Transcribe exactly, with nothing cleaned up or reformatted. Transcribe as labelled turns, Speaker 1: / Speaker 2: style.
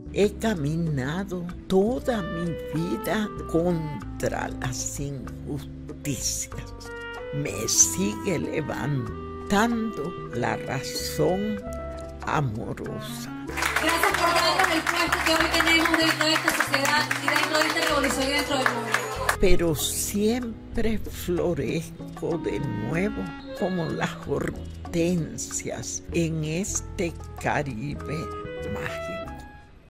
Speaker 1: He caminado toda mi vida contra las injusticias. Me sigue levantando la razón amorosa.
Speaker 2: Gracias por darnos el puesto que hoy tenemos dentro de esta sociedad y dentro de esta revolución y dentro del mundo.
Speaker 1: Pero siempre florezco de nuevo como las hortensias en este Caribe mágico.